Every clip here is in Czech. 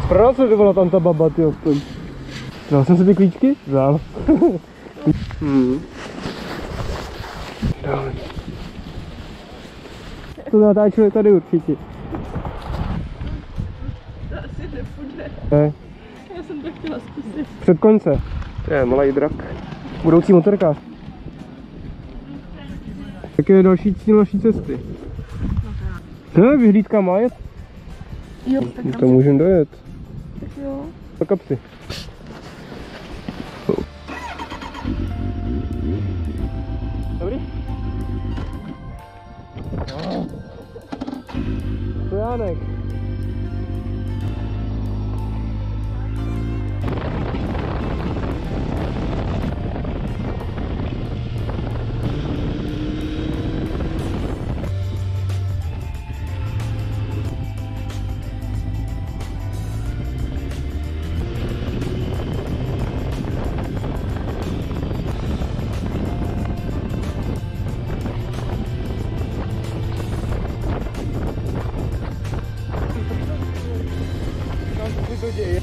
Proč se byla tam ta baba, ty aspoň? Vzal jsem si ty klíčky? Vzal. To natáčeli tady určitě. To asi nepůjde. Ne. Já jsem to chtěla zkusit. Před konce. To je malý drak. Budoucí motorkář. Jaké je další cíl naší cesty? Ne, vyhlídka má jet. Jo, tak to můžeme dojet. Tak jo. Do kapsy. Dobrý? Stojánek. To děje.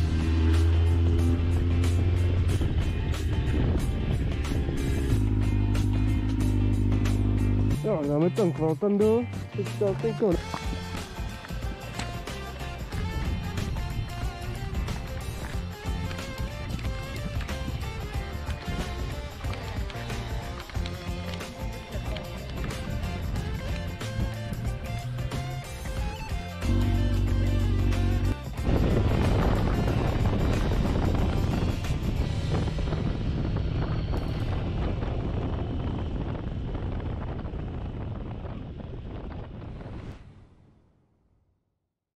Jo, dáme tam kvaltandu, teď to